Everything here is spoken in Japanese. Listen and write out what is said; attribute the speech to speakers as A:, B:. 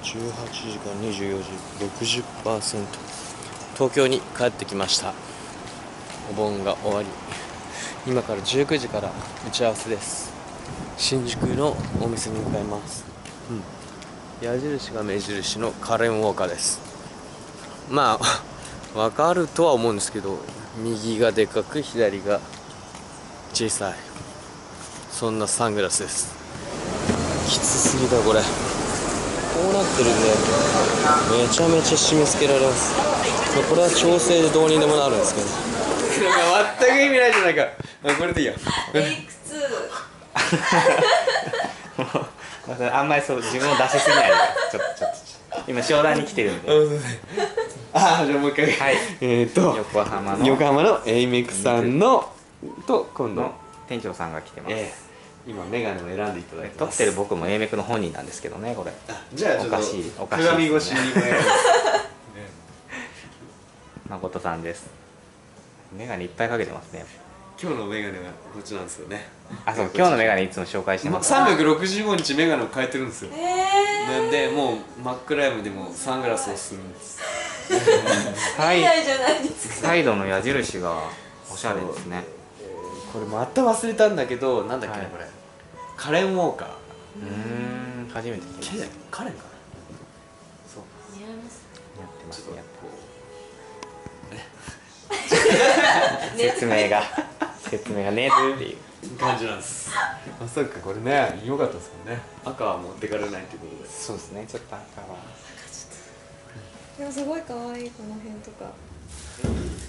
A: 時間24時 60%。 東京に帰ってきました。お盆が終わり、今から19時から打ち合わせです。新宿のお店に向かいます。矢印が目印のカレンウォーカーです。まあわかるとは思うんですけど、右がでかく左が小さい、そんなサングラスです。きつすぎだこれ。こうなってるんでめちゃめちゃ締め付けられます。これは調整でどうにでもなるんですけど全く意味ないじゃないか。これでいいよ。
B: テイク2。
C: あんまりそう自分を出しすぎないでちょっと今商談に来てるんで。
A: じゃあもう一回。
C: はい。横浜の
A: エイメックさんのと今度
C: の店長さんが来てます。
A: 今メガネを選んでいただいて
C: 撮っ
A: ます。
C: てる僕も A メックの本人なんですけどね、これ。
A: じゃあちょっと
C: おかしい
A: 鏡越しにお願いします。
C: 誠さんです。メガネいっぱいかけてますね。
A: 今日のメガネはこっちなんですよね。
C: あ、そう、今日のメガネいつも紹介してます。
A: 365日メガネを変えてるんですよ。なんでもう真っ暗闇でもサングラスをするんです。
C: サイドの矢印がおしゃれですね。
A: これまた忘れたんだけど、なんだっけなこれ。カレンウォーカー。
C: 初めて聞きました。
A: カレンかな。そう。
B: 似合います。
C: 似合ってます。
A: ちょっと
C: 説明がねっていう
A: 感じなんです。あ、そうか、これね、良かったですけどね。赤は持ってかれないということで。
C: そうですね、ちょっと赤は
B: でもすごい可愛いこの辺とか。